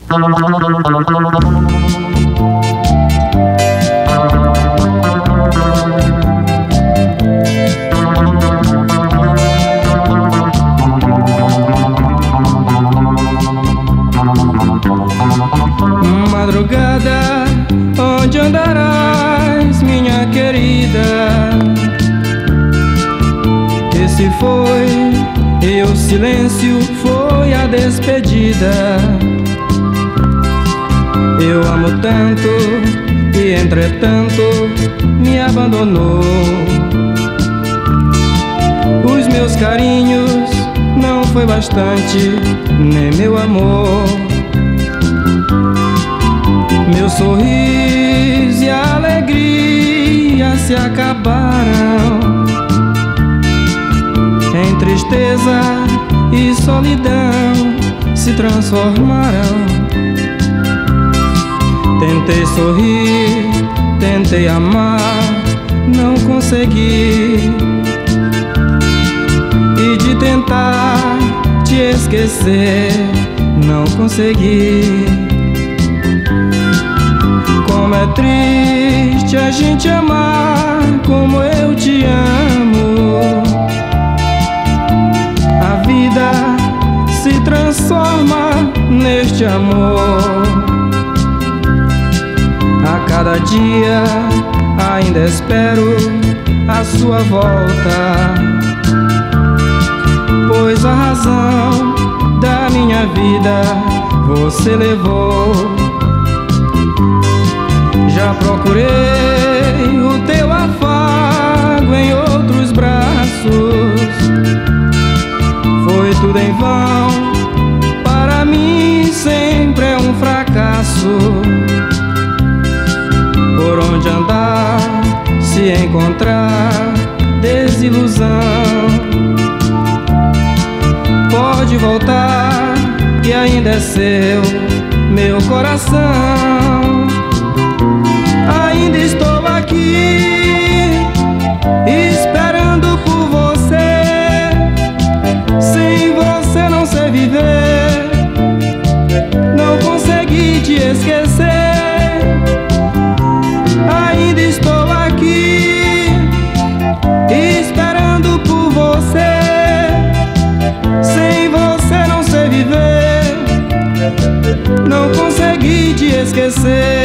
Madrugada, onde andarás, minha querida? Esse foi, e o silêncio foi a despedida. Eu amo tanto e entretanto me abandonou. Os meus carinhos não foi bastante, nem meu amor. Meu sorriso e a alegria se acabaram em tristeza e solidão se transformaram. Tentei sorrir, tentei amar, não consegui. E de tentar te esquecer, não consegui. Como é triste a gente amar como eu te amo. A vida se transforma neste amor. A cada dia ainda espero a sua volta, pois a razão da minha vida você levou. Já procurei o teu afago em outros braços, foi tudo em vão, para mim sempre é um fracasso. Por onde andar, se encontrar desilusão. Pode voltar, que ainda é seu, meu coração. Ainda estou aqui, esperando por você. Sem você não sei viver, não consegui te esquecer. Ainda estou aqui, esperando por você. Sem você não sei viver, não consegui te esquecer.